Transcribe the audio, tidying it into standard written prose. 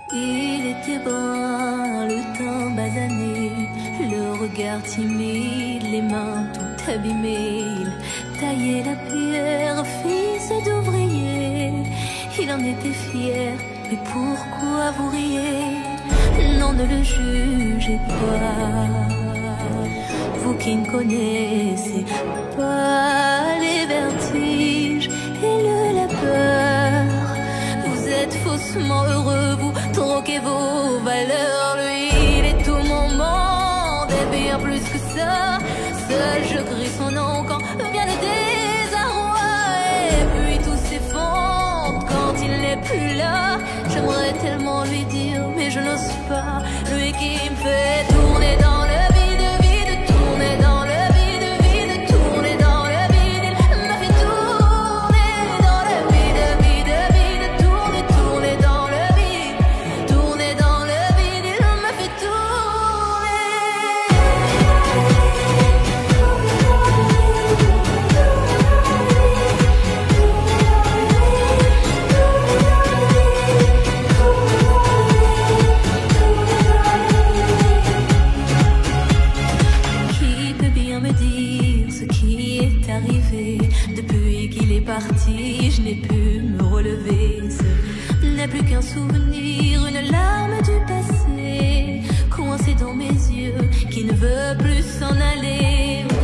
Il était brun, le teint basané, le regard timide, les mains tout abîmées. Il taillait la pierre, fils d'ouvrier. Il en était fier, mais pourquoi vous riez? Non, ne le jugez pas, vous qui ne connaissez pas les vertiges et la peur. Vous êtes faussement heureux, vous troquez vos valeurs. Lui, il est tout mon monde, et bien plus que ça. Seul je crie son nom quand vient le désarroi. Et puis tout s'effondre quand il n'est plus là. J'aimerais tellement lui dire, mais je n'ose pas. Lui qui me fait tourner dans le vide, vide, tourner dans le vide, vide, tourner dans le vide. Il m'a fait tourner dans le vide, vide, vide, tourner, tourner dans le vide, tourner dans le vide. Il m'a fait Depuis qu'il est parti, je n'ai pu me relever. Ce n'est plus qu'un souvenir, une larme du passé, coincée dans mes yeux, qui ne veut plus s'en aller.